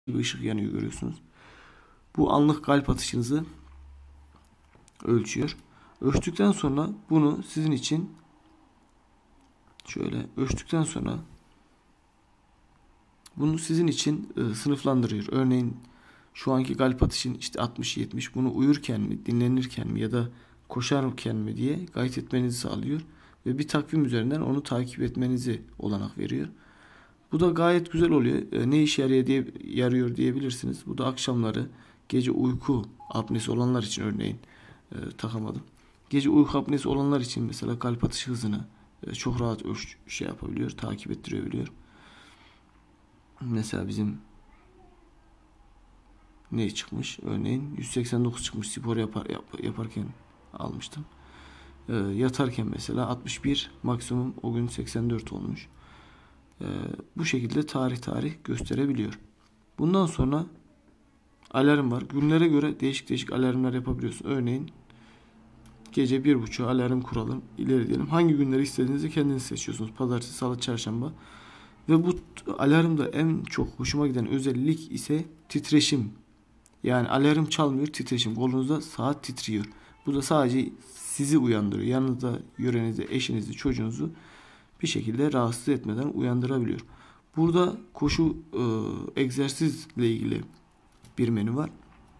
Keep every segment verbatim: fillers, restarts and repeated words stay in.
bir ışık yanıyor görüyorsunuz. Bu anlık kalp atışınızı ölçüyor. Ölçtükten sonra bunu sizin için şöyle ölçtükten sonra bunu sizin için e, sınıflandırıyor. Örneğin şu anki kalp atışın işte altmış yetmiş, bunu uyurken mi, dinlenirken mi ya da koşarken mi diye kayıt etmenizi sağlıyor. Ve bir takvim üzerinden onu takip etmenizi olanak veriyor. Bu da gayet güzel oluyor. E, ne işe yarıyor, diye, yarıyor diyebilirsiniz. Bu da akşamları gece uyku apnesi olanlar için örneğin e, takamadım. Gece uyku apnesi olanlar için mesela kalp atış hızını e, çok rahat ölç şey yapabiliyor, takip ettirebiliyor. Mesela bizim ne çıkmış? Örneğin yüz seksen dokuz çıkmış, spor yapar, yap, yaparken almıştım. E, yatarken mesela altmış bir, maksimum o gün seksen dört olmuş. E, bu şekilde tarih tarih gösterebiliyor. Bundan sonra alarm var. Günlere göre değişik değişik alarmlar yapabiliyorsun. Örneğin gece bir buçuğa alarm kuralım. İleri diyelim. Hangi günleri istediğinizi kendiniz seçiyorsunuz. Pazartesi, salı, çarşamba. Ve bu alarmda en çok hoşuma giden özellik ise titreşim. Yani alarm çalmıyor, titreşim. Kolunuzda saat titriyor. Bu da sadece sizi uyandırıyor. Yanınızda yörenizi, eşinizi, çocuğunuzu bir şekilde rahatsız etmeden uyandırabiliyor. Burada koşu e, egzersizle ilgili bir menü var.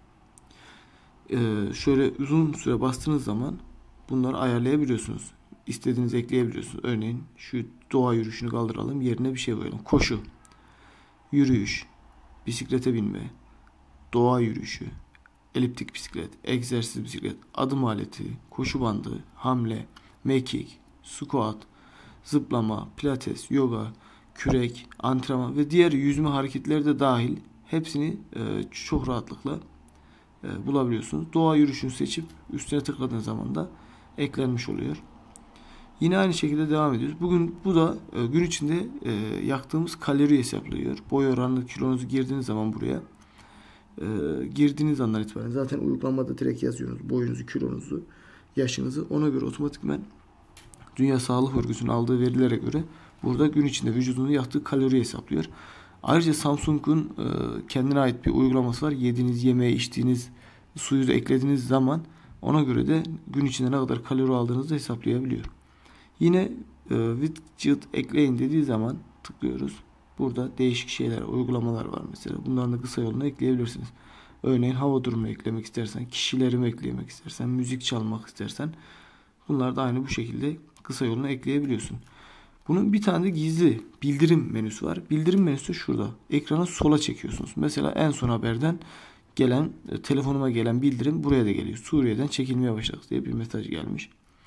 Ee, şöyle uzun süre bastığınız zaman bunları ayarlayabiliyorsunuz. İstediğinizi ekleyebiliyorsunuz. Örneğin şu doğa yürüyüşünü kaldıralım. Yerine bir şey koyalım. Koşu, yürüyüş, bisiklete binme, doğa yürüyüşü, eliptik bisiklet, egzersiz bisiklet, adım aleti, koşu bandı, hamle, mekik, squat, zıplama, pilates, yoga, kürek, antrenman ve diğer yüzme hareketleri de dahil hepsini e, çok rahatlıkla e, bulabiliyorsunuz. Doğa yürüyüşünü seçip üstüne tıkladığınız zaman da eklenmiş oluyor. Yine aynı şekilde devam ediyoruz. Bugün bu da e, gün içinde e, yaktığımız kalori hesaplıyor. Boy oranlı kilonuzu girdiğiniz zaman buraya e, girdiğiniz andan itibaren zaten uygulamada direkt yazıyorsunuz boyunuzu, kilonuzu, yaşınızı. Ona göre otomatikmen Dünya Sağlık Örgütü'nün aldığı verilere göre burada gün içinde vücudunun yaktığı kalori hesaplıyor. Ayrıca Samsung'un e, kendine ait bir uygulaması var. Yediğiniz yemeği, içtiğiniz suyu da eklediğiniz zaman ona göre de gün içinde ne kadar kalori aldığınızı hesaplayabiliyor. Yine e, widget ekleyin dediği zaman tıklıyoruz. Burada değişik şeyler, uygulamalar var mesela. Bunların da kısa yolunu ekleyebilirsiniz. Örneğin hava durumu eklemek istersen, kişileri mi eklemek istersen, müzik çalmak istersen bunlar da aynı bu şekilde kısa yolunu ekleyebiliyorsun. Bunun bir tane de gizli bildirim menüsü var. Bildirim menüsü şurada. Ekranı sola çekiyorsunuz. Mesela en son haberden gelen, telefonuma gelen bildirim buraya da geliyor. Suriye'den çekilmeye başladık diye bir mesaj gelmiş.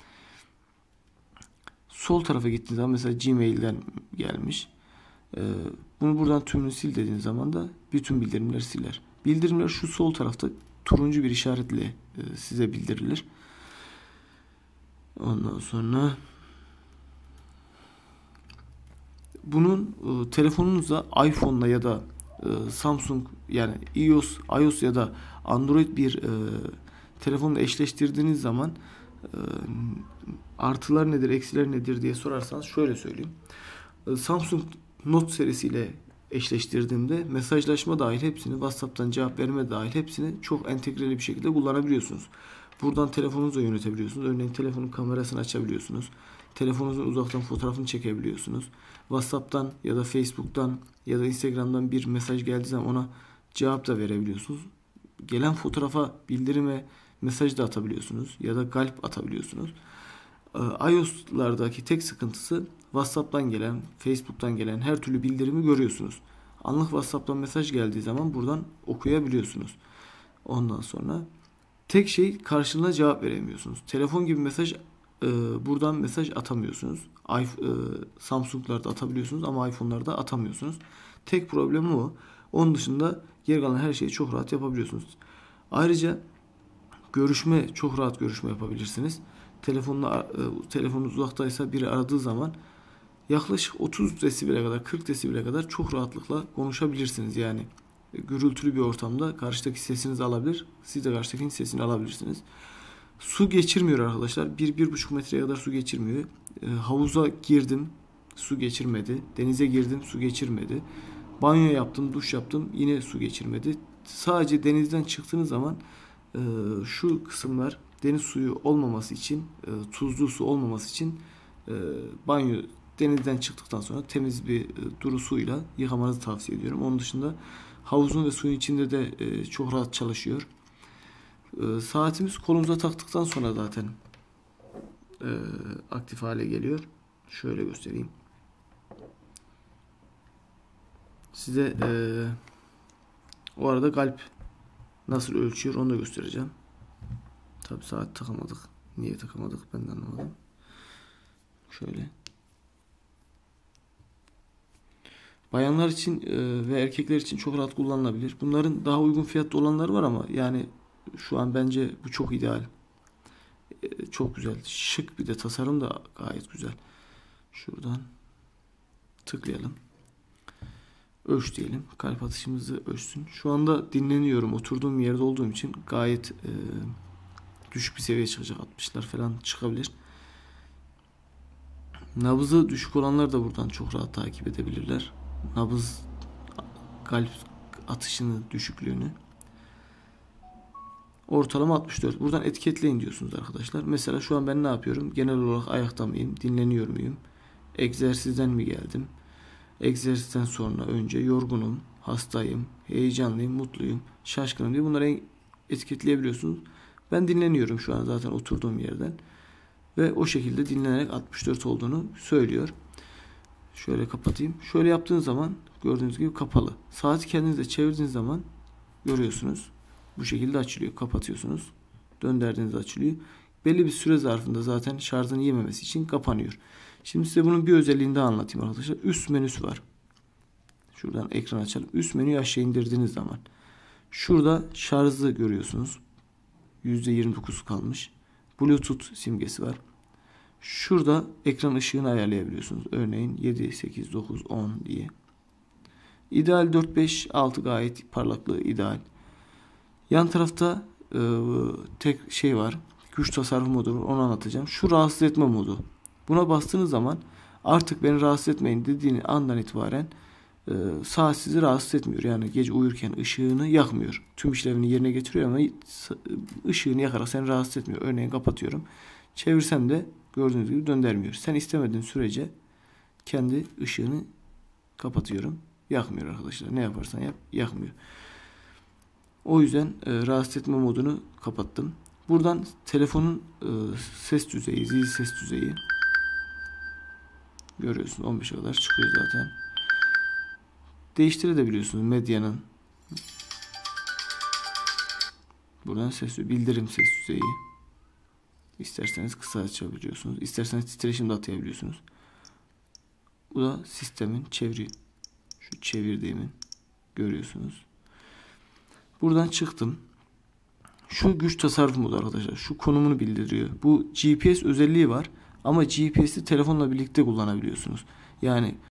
Sol tarafa gittiğiniz zaman mesela Gmail'den gelmiş. Bunu buradan tümünü sil dediğiniz zaman da bütün bildirimler siler. Bildirimler şu sol tarafta turuncu bir işaretle size bildirilir. Ondan sonra bunun e, telefonunuzda iPhone'la ya da e, Samsung yani iOS, iOS ya da Android bir e, telefonla eşleştirdiğiniz zaman e, artılar nedir, eksiler nedir diye sorarsanız şöyle söyleyeyim. E, Samsung Note serisiyle eşleştirdiğimde mesajlaşma dahil hepsini, WhatsApp'tan cevap verme dahil hepsini çok entegreli bir şekilde kullanabiliyorsunuz. Buradan telefonunuzu yönetebiliyorsunuz. Örneğin telefonun kamerasını açabiliyorsunuz. Telefonunuzun uzaktan fotoğrafını çekebiliyorsunuz. WhatsApp'tan ya da Facebook'tan ya da Instagram'dan bir mesaj geldiği zaman ona cevap da verebiliyorsunuz. Gelen fotoğrafa bildirime mesaj da atabiliyorsunuz ya da kalp atabiliyorsunuz. iOS'lardaki tek sıkıntısı WhatsApp'tan gelen, Facebook'tan gelen her türlü bildirimi görüyorsunuz. Anlık WhatsApp'tan mesaj geldiği zaman buradan okuyabiliyorsunuz. Ondan sonra tek şey karşılığında cevap veremiyorsunuz. Telefon gibi mesaj e, buradan mesaj atamıyorsunuz. I, e, Samsung'larda atabiliyorsunuz ama iPhone'larda atamıyorsunuz. Tek problemi o. Onun dışında geri kalan her şeyi çok rahat yapabiliyorsunuz. Ayrıca görüşme, çok rahat görüşme yapabilirsiniz. Telefonla e, telefonunuz uzaktaysa biri aradığı zaman yaklaşık otuz desibele kadar, kırk desibele kadar çok rahatlıkla konuşabilirsiniz. Yani gürültülü bir ortamda karşıdaki sesinizi alabilir. Siz de karşıdakinin sesini alabilirsiniz. Su geçirmiyor arkadaşlar. bir bir buçuk metreye kadar su geçirmiyor. E, havuza girdim. Su geçirmedi. Denize girdim. Su geçirmedi. Banyo yaptım, duş yaptım, yine su geçirmedi. Sadece denizden çıktığınız zaman e, şu kısımlar deniz suyu olmaması için, e, tuzlu su olmaması için e, banyo denizden çıktıktan sonra temiz bir e, duru suyla yıkamanızı tavsiye ediyorum. Onun dışında havuzun ve suyun içinde de e, çok rahat çalışıyor. E, saatimiz kolumuza taktıktan sonra zaten e, aktif hale geliyor. Şöyle göstereyim. Size e, o arada kalp nasıl ölçüyor onu da göstereceğim. Tabi saat takamadık. Niye takamadık ben de anlamadım. Şöyle. Bayanlar için e, ve erkekler için çok rahat kullanılabilir. Bunların daha uygun fiyatlı olanları var ama yani şu an bence bu çok ideal. E, çok güzel. Şık, bir de tasarım da gayet güzel. Şuradan tıklayalım. Ölç diyelim. Kalp atışımızı ölçsün. Şu anda dinleniyorum. Oturduğum yerde olduğum için gayet e, düşük bir seviye çıkacak. altmışlar falan çıkabilir. Nabzı düşük olanlar da buradan çok rahat takip edebilirler. Nabız, kalp atışını, düşüklüğünü. Ortalama altmış dört. Buradan etiketleyin diyorsunuz arkadaşlar. Mesela şu an ben ne yapıyorum? Genel olarak ayakta mıyım? Dinleniyor muyum? Egzersizden mi geldim? Egzersizden sonra önce yorgunum, hastayım, heyecanlıyım, mutluyum, şaşkınım diye bunları etiketleyebiliyorsunuz. Ben dinleniyorum şu an zaten oturduğum yerden. Ve o şekilde dinlenerek altmış dört olduğunu söylüyor. Şöyle kapatayım. Şöyle yaptığınız zaman gördüğünüz gibi kapalı. Saati kendinize çevirdiğiniz zaman görüyorsunuz. Bu şekilde açılıyor. Kapatıyorsunuz. Döndürdüğünüzde açılıyor. Belli bir süre zarfında zaten şarjını yememesi için kapanıyor. Şimdi size bunun bir özelliğini daha anlatayım arkadaşlar. Üst menüsü var. Şuradan ekran açalım. Üst menüyü aşağı indirdiğiniz zaman şurada şarjı görüyorsunuz. yüzde yirmi dokuz kalmış. Bluetooth simgesi var. Şurada ekran ışığını ayarlayabiliyorsunuz. Örneğin yedi, sekiz, dokuz, on diye. İdeal dört, beş, altı gayet parlaklığı ideal. Yan tarafta e, tek şey var. Güç tasarruf modu var. Onu anlatacağım. Şu rahatsız etme modu. Buna bastığınız zaman artık beni rahatsız etmeyin dediğini andan itibaren e, saat sizi rahatsız etmiyor. Yani gece uyurken ışığını yakmıyor. Tüm işlevini yerine getiriyor ama ışığını yakarak seni rahatsız etmiyor. Örneğin kapatıyorum. Çevirsem de gördüğünüz gibi döndürmüyor. Sen istemediğin sürece kendi ışığını kapatıyorum. Yakmıyor arkadaşlar. Ne yaparsan yap yakmıyor. O yüzden e, rahatsız etme modunu kapattım. Buradan telefonun e, ses düzeyi, zil ses düzeyi görüyorsunuz. on beşe kadar çıkıyor zaten. Değiştirebiliyorsunuz medyanın. Buradan ses bildirim ses düzeyi. İsterseniz kısa açabiliyorsunuz. İsterseniz titreşim de atayabiliyorsunuz. Bu da sistemin çeviri. Şu çevirdiğimin görüyorsunuz. Buradan çıktım. Şu güç tasarruf modu arkadaşlar. Şu konumunu bildiriyor. Bu G P S özelliği var. Ama G P S'i telefonla birlikte kullanabiliyorsunuz. Yani